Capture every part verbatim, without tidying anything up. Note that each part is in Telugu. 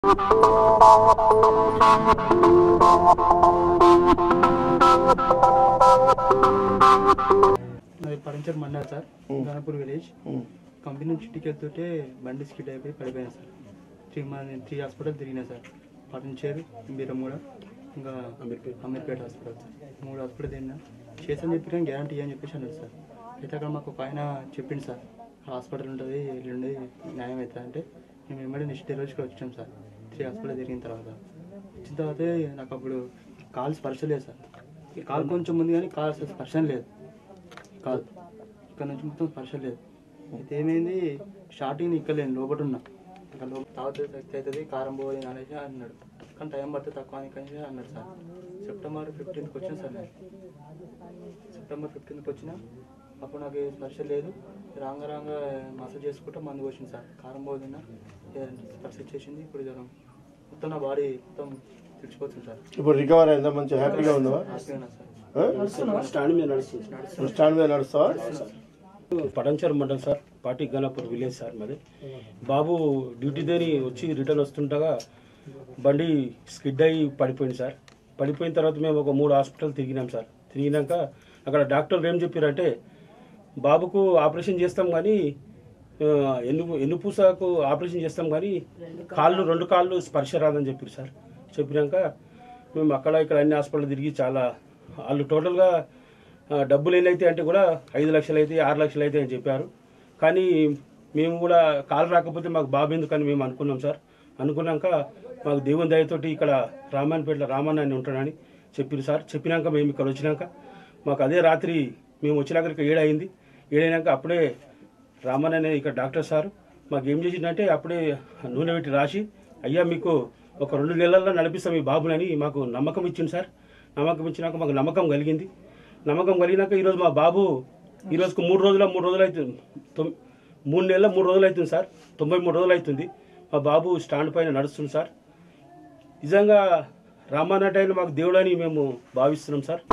అది Paramchar Mandal sir, Ganapur village. Company నుంచి ఇంటికి వెళ్తుంటే బండి స్కిడ్ అయిపోయి పడిపోయాను సార్. త్రీ మంది త్రీ హాస్పిటల్ తిరిగినా సార్. పటంచేరు, బీరమూడ, ఇంకా అమీర్పేట అమీర్పేట హాస్పిటల్ సార్. మూడు హాస్పిటల్ తిరిగినా. చేసని చెప్పిన గ్యారంటీ అని చెప్పేసి అన్నాడు సార్. అయితే అక్కడ మాకు ఒక ఆయన చెప్పింది సార్, హాస్పిటల్ ఉంటుంది, ఎల్లుండి న్యాయం అవుతుంది అంటే మేము వెంబడి నెక్స్ట్ డే రోజుకి వచ్చాం సార్. త్రీ హాస్పిటల్ తిరిగిన తర్వాత వచ్చిన తర్వాత నాకు అప్పుడు కాలు స్పర్శ లేదు సార్. కాలు కొంచెం ఉంది కానీ కాలు అసలు స్పర్శ లేదు. కాదు ఇక్కడ నుంచి మొత్తం స్పర్శ లేదు. అయితే ఏమైంది, స్టార్టింగ్ ఇక్కలేను, లోపల ఉన్నా. ఇంకా లోపల తాగుతుంది, శక్తి అవుతుంది, కారం పోయి అనేసి అన్నాడు. కానీ టైం పడితే తక్కువ అని అన్నాడు సార్. సెప్టెంబర్ ఫిఫ్టీన్త్కి వచ్చిన సార్ నేను. సెప్టెంబర్ ఫిఫ్టీన్త్కి వచ్చిన అప్పుడు నాకు స్పర్శ లేదు. రాంగ రాంగ మసాజ్ చేసుకుంటే మందు వచ్చింది సార్. కారం పోతున్నా స్పర్శ వచ్చేసింది. ఇప్పుడు జ్వరం మొత్తం నా బాడీ మొత్తం తెచ్చిపోతుంది సార్. ఇప్పుడు రికవర్ అయిందా? మంచి హ్యాపీగా ఉందా? హ్యాపీగా ఉన్నా సార్. స్టాండ్ మీద నడుస్తుంది. స్టాండ్ మీద నడుస్తావా? పటంచర్ మండల్ సార్, పాటి గణపూర్ విలేజ్ సార్ మాది. బాబు డ్యూటీ దేని వచ్చి రిటర్న్ వస్తుండగా బండి స్కిడ్ అయ్యి పడిపోయింది సార్. పడిపోయిన తర్వాత మేము ఒక మూడు హాస్పిటల్ తిరిగినాం సార్. తిరిగినాక అక్కడ డాక్టర్లు ఏం చెప్పారంటే, బాబుకు ఆపరేషన్ చేస్తాం కానీ ఎన్ను ఎన్నుపూసకు ఆపరేషన్ చేస్తాం కానీ కాళ్ళు రెండు కాళ్ళు స్పర్శ రాదని చెప్పారు సార్. చెప్పినాక మేము అక్కడ ఇక్కడ అన్ని హాస్పిటల్ తిరిగి చాలా వాళ్ళు టోటల్గా డబ్బులు ఎన్నైతే అంటే కూడా ఐదు లక్షలు అయితే ఆరు లక్షలు అయితే అని చెప్పారు. కానీ మేము కూడా కాలు రాకపోతే మాకు బాబు ఎందుకని మేము అనుకున్నాం సార్. అనుకున్నాక మాకు దేవుని దయతోటి ఇక్కడ రామాయణపేటలో రామన్న అని ఉంటాడని చెప్పారు సార్. చెప్పినాక మేము ఇక్కడ వచ్చినాక మాకు అదే రాత్రి మేము వచ్చినాక ఇక్కడ ఏడైంది. ఏడైనాక అప్పుడే రామన్ అనే ఇక్కడ డాక్టర్ సార్ మాకు ఏం చేసిందంటే అప్పుడే నూనె పెట్టి రాసి, అయ్యా మీకు ఒక రెండు నెలల్లో నడిపిస్తాం ఈ బాబునని మాకు నమ్మకం ఇచ్చింది సార్. నమ్మకం ఇచ్చినాక మాకు నమ్మకం కలిగింది. నమ్మకం కలిగినాక ఈరోజు మా బాబు ఈరోజుకు మూడు రోజుల మూడు రోజులు అవుతుంది మూడు నెలల మూడు రోజులు అవుతుంది సార్. తొంభై మూడు రోజులు అవుతుంది మా బాబు స్టాండ్ పైన నడుస్తుంది సార్. నిజంగా రామానాయుడు అయిన మాకు దేవుడని మేము భావిస్తున్నాం సార్.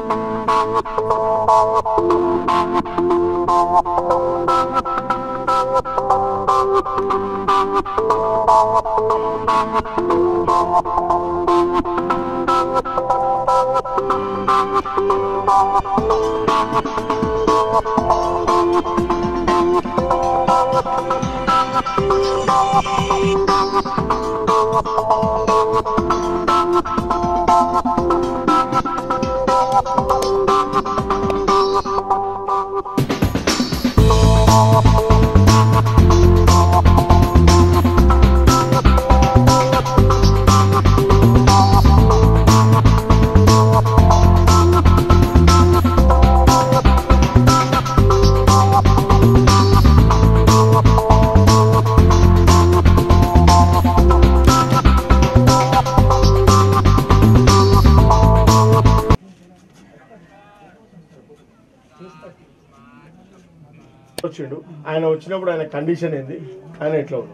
వచ్చిండు ఆయన వచ్చినప్పుడు ఆయన కండిషన్ ఏంది, ఆయన ఎట్లా ఉంది?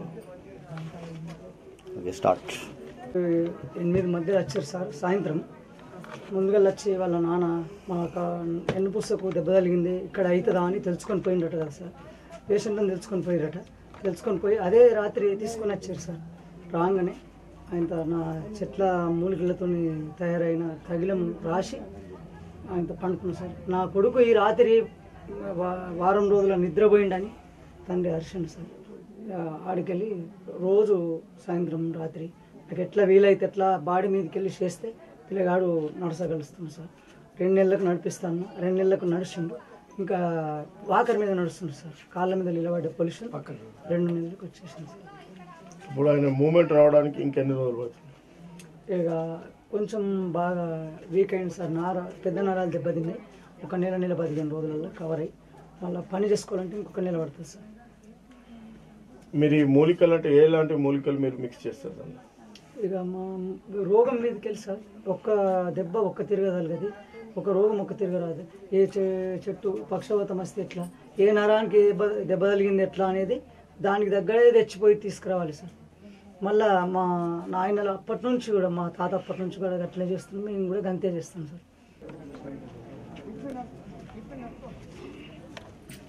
స్టార్ట్ ఎనిమిది మధ్యలో వచ్చారు సార్. సాయంత్రం ముందుగా వచ్చి వాళ్ళ నాన్న మాకు ఎన్ను పుస్తకు దెబ్బ తగిలింది, ఇక్కడ అవుతుందా అని తెలుసుకొని పోయిండట కదా సార్. పేషెంట్ అని తెలుసుకొని పోయిరట. తెలుసుకొని పోయి అదే రాత్రి తీసుకొని వచ్చారు సార్. రాగానే ఆయన నా చెట్ల మూలికలతో తయారైన తగిలం రాసి ఆయనతో పండుకున్నాను సార్. నా కొడుకు ఈ రాత్రి వారం రోజుల నిద్రపోయిండని తండ్రి హర్షణ సార్. ఆడికెళ్ళి రోజు సాయంత్రం రాత్రి నాకు ఎట్లా వీలైతే ఎట్లా బాడీ మీదకి వెళ్ళి చేస్తే పిల్లగాడు నడసగలుస్తుంది సార్. రెండు నెలలకు నడిపిస్తాను, రెండు నెలలకు నడుస్తుండు. ఇంకా వాకర్ మీద నడుస్తుంది సార్. కాళ్ళ మీద నిలబడ్డ పొల్యూషన్ పక్కన రెండు నెలలకు వచ్చేసింది సార్. ఇప్పుడు ఆయన మూమెంట్ రావడానికి ఇంకెన్ని రోజులు పడుతుంది? ఇక కొంచెం బాగా వీక్ అయింది సార్. నార పెద్ద నరాలు దెబ్బతిన్నాయి. ఒక నెల నెల పదిహేను రోజులలో కవర్ అయ్యి మళ్ళీ పని చేసుకోవాలంటే ఇంకొక నెల పడుతుంది సార్. మీరు ఈ మూలికలు అంటే ఎలాంటి మూలికలు మీరు మిక్స్ చేస్తారు? ఇక మా రోగం మీదకి వెళ్ళి సార్ ఒక్క దెబ్బ ఒక్క తిరగగలగది, ఒక రోగం ఒక్క తిరగరాదు. ఏ చెట్టు పక్షవాతం వస్తే ఎట్లా, ఏ నరానికి దెబ్బ దెబ్బ తగిలింది ఎట్లా అనేది దానికి దగ్గరే తెచ్చిపోయి తీసుకురావాలి సార్. మళ్ళీ మా నాయనలు అప్పటి నుంచి కూడా మా తాత అప్పటి నుంచి కూడా అట్లే చేస్తున్నాం, మేము కూడా గంతే చేస్తాం సార్.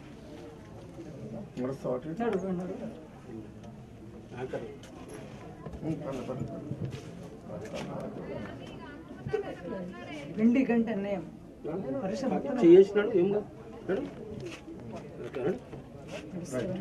నడుస్తావా? వెండి గంట అన్నయ్యం పరిశ్రమ చేసినాడు ఏం కాదు.